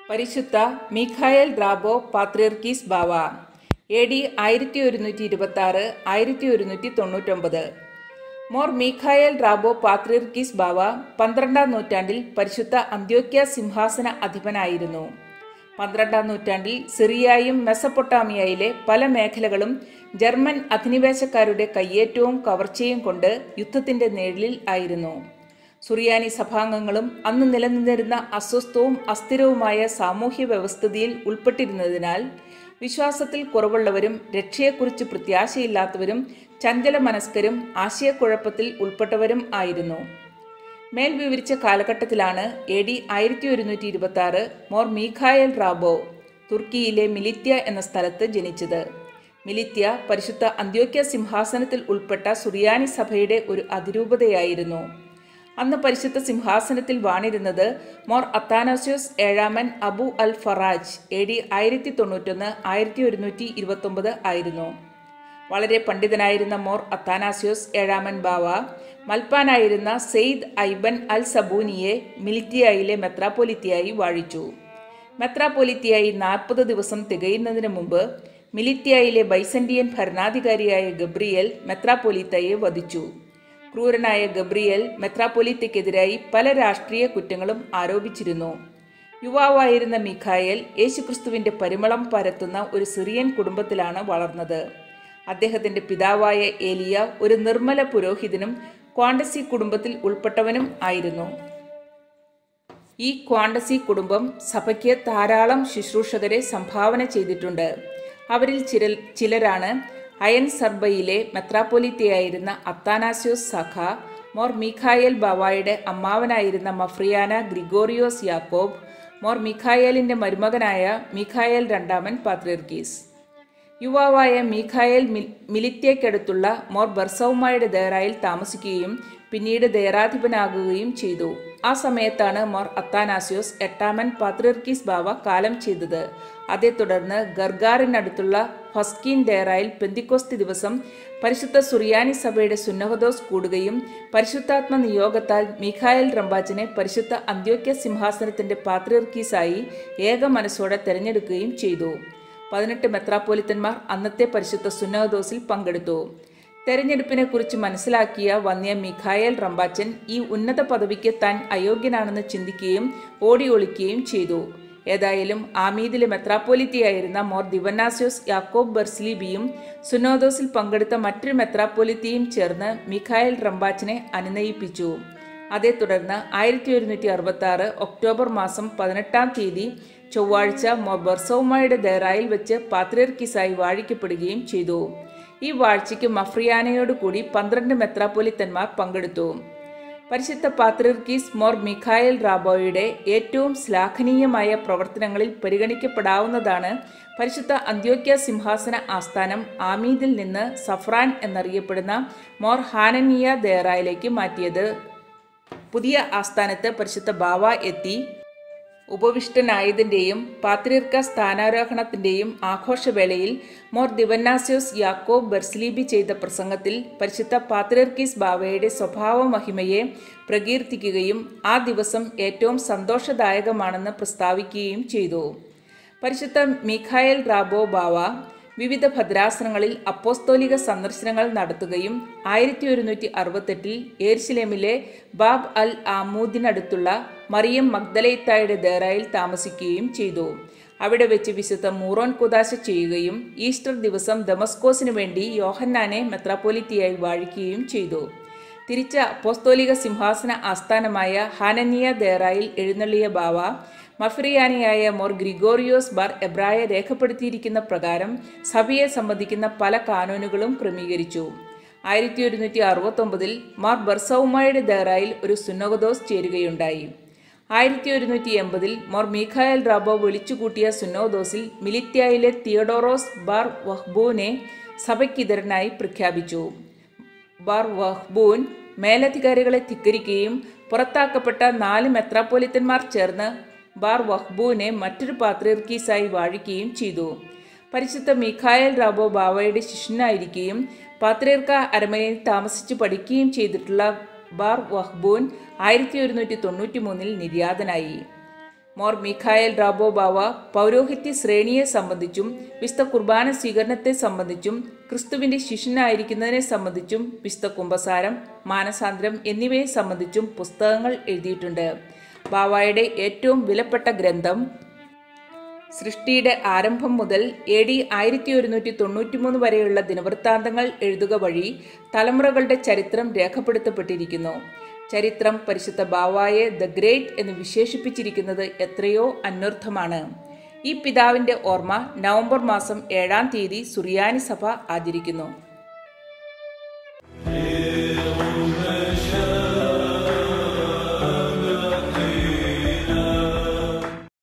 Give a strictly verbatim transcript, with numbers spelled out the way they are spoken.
പരിശുദ്ധ മീഖായേൽ റാബോ പാത്രിയർക്കീസ് ബാവ A D ആയിരത്തി ഒരുന്നൂറ്റി ഇരുപത്തി ആറ് ആയിരത്തി ഒരുന്നൂറ്റി തൊണ്ണൂറ്റൊമ്പത്. മോർ മീഖായേൽ റാബോ പാത്രിയർക്കീസ് ബാവ പന്ത്രണ്ടാം നൂറ്റാണ്ടിൽ പരിശുദ്ധ അന്ത്യോക്യ സിംഹാസന അധിപനായിരുന്നു. പന്ത്രണ്ടാം നൂറ്റാണ്ടിൽ സിറിയയും മെസപ്പൊട്ടാമിയയിലെ പല മേഖലകളും ജർമ്മൻ അധിനിവേശക്കാരുടെ കയ്യേറ്റവും കവർച്ചയും കൊണ്ട് യുദ്ധത്തിന്റെ നിഴലിൽ ആയിരുന്നു. സുറിയാനി സഭാംഗങ്ങളും അന്ന് നിലനിന്നിരുന്ന അസ്വസ്ഥവും അസ്ഥിരവുമായ സാമൂഹ്യ വ്യവസ്ഥിതിയിൽ ഉൾപ്പെട്ടിരുന്നതിനാൽ വിശ്വാസത്തിൽ കുറവുള്ളവരും രക്ഷയെക്കുറിച്ച് പ്രത്യാശയില്ലാത്തവരും ചഞ്ചല മനസ്കരും ആശയക്കുഴപ്പത്തിൽ ഉൾപ്പെട്ടവരും ആയിരുന്നു. മേൽ വിവരിച്ച കാലഘട്ടത്തിലാണ് എ ഡി ആയിരത്തി ഒരുന്നൂറ്റി ഇരുപത്തി ആറ് മോർ മീഖായേൽ റാബോ തുർക്കിയിലെ മിലിത്യ എന്ന സ്ഥലത്ത് ജനിച്ചത്. മിലിത്യ പരിശുദ്ധ അന്ത്യോക്യ സിംഹാസനത്തിൽ ഉൾപ്പെട്ട സുറിയാനി സഭയുടെ ഒരു അതിരൂപതയായിരുന്നു. അന്ന് പരിശുദ്ധ സിംഹാസനത്തിൽ വാണിരുന്നത് മോർ അത്താനാസ്യോസ് ഏഴാമൻ Abu al Faraj A D ആയിരത്തി തൊണ്ണൂറ്റൊന്ന് ആയിരത്തി ഒരുന്നൂറ്റി ഇരുപത്തൊമ്പത് ആയിരുന്നു. വളരെ പണ്ഡിതനായിരുന്ന മോർ അത്താനാസ്യോസ് ഏഴാമൻ ബാവ മൽപ്പാനായിരുന്ന സെയ്ദ് ഐബൻ അൽ സബൂനിയെ മിലിറ്റിയയിലെ മെത്രാപ്പൊലിത്തയായി വാഴിച്ചു. മെത്രാപ്പൊലിത്തയായി നാൽപ്പത് ദിവസം തികയുന്നതിന് മുമ്പ് മിലിറ്റിയയിലെ ബൈസന്റിയൻ ഭരണാധികാരിയായ ഗബ്രിയേൽ മെത്രാപ്പൊലിത്തയെ വധിച്ചു. ക്രൂരനായ ഗബ്രിയേൽ മെത്രാപ്പൊലിത്തയ്ക്കെതിരായി പല രാഷ്ട്രീയ കുറ്റങ്ങളും ആരോപിച്ചിരുന്നു. യുവാവായിരുന്ന മീഖായേൽ യേശുക്രിസ്തുവിന്റെ പരിമളം പരത്തുന്ന ഒരു സിറിയൻ കുടുംബത്തിലാണ് വളർന്നത്. അദ്ദേഹത്തിന്റെ പിതാവായ ഏലിയ ഒരു നിർമ്മല പുരോഹിതനും ക്വാണ്ടസി കുടുംബത്തിൽ ഉൾപ്പെട്ടവനും ആയിരുന്നു. ഈ ക്വാണ്ടസി കുടുംബം സഭയ്ക്ക് ധാരാളം ശുശ്രൂഷകരെ സംഭാവന ചെയ്തിട്ടുണ്ട്. അവരിൽ ചില ചിലരാണ് അയൻ സർബയിലെ മെത്രാപ്പൊലിത്തയായിരുന്ന അത്താനാസ്യോസ് സഖ, മോർ മീഖായേൽ ബാവായുടെ അമ്മാവനായിരുന്ന മഫ്രിയാന ഗ്രിഗോറിയോസ് യാക്കോബ്, മോർ മീഖായേലിന്റെ മരുമകനായ മീഖായേൽ രണ്ടാമൻ പാത്രിയർക്കീസ്. യുവാവായ മീഖായേൽ മിലിത്യയ്ക്കടുത്തുള്ള മോർ ബർസൗമായുടെ ദേറായിൽ താമസിക്കുകയും പിന്നീട് ദേറാധിപനാകുകയും ചെയ്തു. ആ സമയത്താണ് മോർ അത്താനാസ്യോസ് എട്ടാമൻ പാത്രിയർക്കീസ് ബാവ കാലം ചെയ്തത്. അതേ തുടർന്ന് ഗർഗാറിനടുത്തുള്ള ഫസ്കീൻ ദേറായിൽ പെന്തിക്കോസ്തി ദിവസം പരിശുദ്ധ സുറിയാനി സഭയുടെ സുന്നഹദോസ് കൂടുകയും പരിശുദ്ധാത്മ നിയോഗത്താൽ മീഖായേൽ റമ്പാച്ചനെ പരിശുദ്ധ അന്ത്യോക്യ സിംഹാസനത്തിന്റെ പാത്രിയർക്കീസായി ഏക മനസ്സോടെ തെരഞ്ഞെടുക്കുകയും ചെയ്തു. പതിനെട്ട് മെത്രാപ്പൊലിത്തന്മാർ അന്നത്തെ പരിശുദ്ധ സുന്നഹദോസിൽ പങ്കെടുത്തു. തെരഞ്ഞെടുപ്പിനെ കുറിച്ച് മനസ്സിലാക്കിയ വന്യ മീഖായേൽ റമ്പാച്ചൻ ഈ ഉന്നത പദവിക്ക് താൻ അയോഗ്യനാണെന്ന് ചിന്തിക്കുകയും ഓടി ഒളിക്കുകയും ചെയ്തു. ഏതായാലും ആമീദിലെ മെത്രാപ്പൊലിത്തയായിരുന്ന മോർ ദിവന്നാസ്യോസ് യാക്കോബ് ബെർസ്ലീബിയും സുന്നോദോസിൽ പങ്കെടുത്ത മറ്റൊരു മെത്രാപ്പൊലിത്തയും ചേർന്ന് മീഖായേൽ റമ്പാച്ചനെ അനുനയിപ്പിച്ചു. അതേ തുടർന്ന് ആയിരത്തി ഒരുന്നൂറ്റി അറുപത്തി ആറ് ഒക്ടോബർ മാസം പതിനെട്ടാം തീയതി ചൊവ്വാഴ്ച മോർ ബർസൗമായുടെ ദേറായിൽ വെച്ച് പാത്രിയർക്കീസായി വാഴിക്കപ്പെടുകയും ചെയ്തു. ഈ വാഴ്ചയ്ക്ക് മഫ്രിയാനയോട് കൂടി പന്ത്രണ്ട് മെത്രാപ്പൊലിത്തന്മാർ പങ്കെടുത്തു. പരിശുദ്ധ പാത്രിയർക്കീസ് മോർ മീഖായേൽ റാബോയുടെ ഏറ്റവും ശ്ലാഘനീയമായ പ്രവർത്തനങ്ങളിൽ പരിഗണിക്കപ്പെടാവുന്നതാണ് പരിശുദ്ധ അന്ത്യോക്യ സിംഹാസന ആസ്ഥാനം ആമീദിൽ നിന്ന് സഫ്രാൻ എന്നറിയപ്പെടുന്ന മോർ ഹാനനിയ ദേറായിലേക്ക് മാറ്റിയത്. പുതിയ ആസ്ഥാനത്ത് പരിശുദ്ധ ബാവ എത്തി ഉപവിഷ്ടനായതിൻ്റെയും പാത്രിയർക്ക സ്ഥാനാരോഹണത്തിൻ്റെയും ആഘോഷവേളയിൽ മോർ ദിവന്നാസ്യോസ് യാക്കോബ് ബെർസ്ലീബി ചെയ്ത പ്രസംഗത്തിൽ പരിശുദ്ധ പാത്രിയർക്കീസ് ബാവയുടെ സ്വഭാവ മഹിമയെ പ്രകീർത്തിക്കുകയും ആ ദിവസം ഏറ്റവും സന്തോഷദായകമാണെന്ന് പ്രസ്താവിക്കുകയും ചെയ്തു. പരിശുദ്ധ മീഖായേൽ റാബോ ബാവ വിവിധ ഭദ്രാസനങ്ങളിൽ അപ്പോസ്തോലിക സന്ദർശനങ്ങൾ നടത്തുകയും ആയിരത്തി ഒരുന്നൂറ്റി അറുപത്തെട്ടിൽ യെരുശലേമിലെ ബാബ് അൽ ആമൂദിനടുത്തുള്ള മറിയം മഗ്ദലേത്തായുടെ ദേറായിൽ താമസിക്കുകയും ചെയ്തു. അവിടെ വെച്ച് വിശുദ്ധ മൂറോൻ കുദാശ ചെയ്യുകയും ഈസ്റ്റർ ദിവസം ദമസ്കോസിനു വേണ്ടി യോഹന്നാനെ മെത്രാപ്പൊലിത്തയായി വാഴിക്കുകയും ചെയ്തു. തിരിച്ച അപ്പോസ്തോലിക സിംഹാസന ആസ്ഥാനമായ ഹാനനിയ ദേറായിൽ എഴുന്നള്ളിയ ബാവ മഫ്രിയാനിയായ മോർ ഗ്രിഗോറിയോസ് ബാർ എബ്രായ രേഖപ്പെടുത്തിയിരിക്കുന്ന പ്രകാരം സഭയെ സംബന്ധിക്കുന്ന പല കാനൂനുകളും ക്രമീകരിച്ചു. ആയിരത്തി ഒരുന്നൂറ്റി അറുപത്തൊമ്പതിൽ മാർ ബർസൗമായുടെ ദേറായിൽ ഒരു സുന്നഹദോസ് ചേരുകയുണ്ടായി. ആയിരത്തി ഒരുന്നൂറ്റി എൺപതിൽ മോർ മീഖായേൽ റാബോ വിളിച്ചുകൂട്ടിയ സുന്നഹദോസിൽ മിലിത്യായിലെ തിയഡോറോസ് ബാർ വഹ്ബൂനെ സഭയ്ക്കിതരനായി പ്രഖ്യാപിച്ചു. ബാർ വഹ്ബൂൻ മേലധികാരികളെ ധിക്കരിക്കുകയും പുറത്താക്കപ്പെട്ട നാല് മെത്രാപ്പൊലിത്തന്മാർ ചേർന്ന് ബാർ വഹ്ബൂനെ മറ്റൊരു പാത്രിയർക്കീസായി വാഴിക്കുകയും ചെയ്തു. പരിശുദ്ധ മീഖായേൽ റാബോ ബാവയുടെ ശിഷ്യനായിരിക്കുകയും പാത്രിയർക്ക അരമനയിൽ താമസിച്ചു പഠിക്കുകയും ചെയ്തിട്ടുള്ള ബാർ വഹ്ബൂൻ ആയിരത്തി ഒരുന്നൂറ്റി തൊണ്ണൂറ്റി മൂന്നിൽ നിര്യാതനായി. മോർ മിഖായേൽ റാബോ ബാവ പൗരോഹിത്യ ശ്രേണിയെ സംബന്ധിച്ചും വിശുദ്ധ കുർബാന സ്വീകരണത്തെ സംബന്ധിച്ചും ക്രിസ്തുവിന്റെ ശിഷ്യനായിരിക്കുന്നതിനെ സംബന്ധിച്ചും വിശുദ്ധ കുമ്പസാരം, മാനസാന്തരം എന്നിവയെ സംബന്ധിച്ചും പുസ്തകങ്ങൾ എഴുതിയിട്ടുണ്ട്. ബാവായുടെ ഏറ്റവും വിലപ്പെട്ട ഗ്രന്ഥം സൃഷ്ടിയുടെ ആരംഭം മുതൽ എ ഡി ആയിരത്തി ഒരുന്നൂറ്റി തൊണ്ണൂറ്റി മൂന്ന് വരെയുള്ള ദിനവൃത്താന്തങ്ങൾ എഴുതുക വഴി തലമുറകളുടെ ചരിത്രം രേഖപ്പെടുത്തപ്പെട്ടിരിക്കുന്നു. ചരിത്രം പരിശുദ്ധ ബാവായെ ദ ഗ്രേറ്റ് എന്ന് വിശേഷിപ്പിച്ചിരിക്കുന്നത് എത്രയോ അന്വർത്ഥമാണ്. ഈ പിതാവിന്റെ ഓർമ്മ നവംബർ മാസം ഏഴാം തീയതി സുറിയാനി സഭ ആചരിക്കുന്നു.